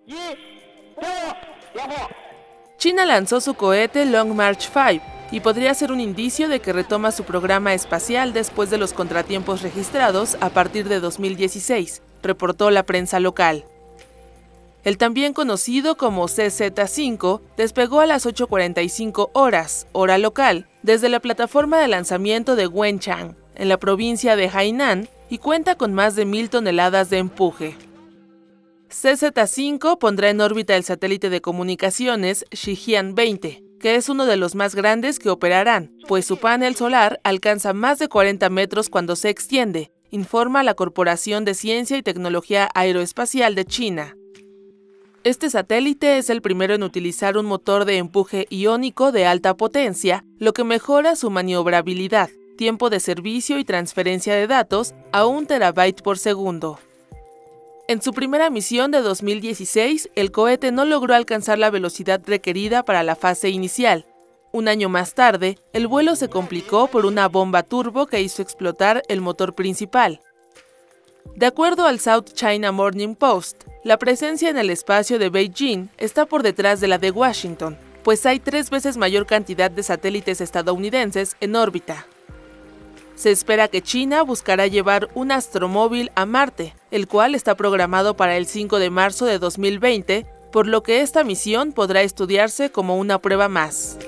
China lanzó su cohete Long March 5 y podría ser un indicio de que retoma su programa espacial después de los contratiempos registrados a partir de 2016, reportó la prensa local. El también conocido como CZ-5 despegó a las 8:45 horas, hora local, desde la plataforma de lanzamiento de Wenchang, en la provincia de Hainan, y cuenta con más de 1000 toneladas de empuje. CZ-5 pondrá en órbita el satélite de comunicaciones Shijian-20, que es uno de los más grandes que operarán, pues su panel solar alcanza más de 40 metros cuando se extiende, informa la Corporación de Ciencia y Tecnología Aeroespacial de China. Este satélite es el primero en utilizar un motor de empuje iónico de alta potencia, lo que mejora su maniobrabilidad, tiempo de servicio y transferencia de datos a 1 terabyte por segundo. En su primera misión de 2016, el cohete no logró alcanzar la velocidad requerida para la fase inicial. Un año más tarde, el vuelo se complicó por una bomba turbo que hizo explotar el motor principal. De acuerdo al South China Morning Post, la presencia en el espacio de Beijing está por detrás de la de Washington, pues hay 3 veces mayor cantidad de satélites estadounidenses en órbita. Se espera que China buscará llevar un astromóvil a Marte, el cual está programado para el 5 de marzo de 2020, por lo que esta misión podrá estudiarse como una prueba más.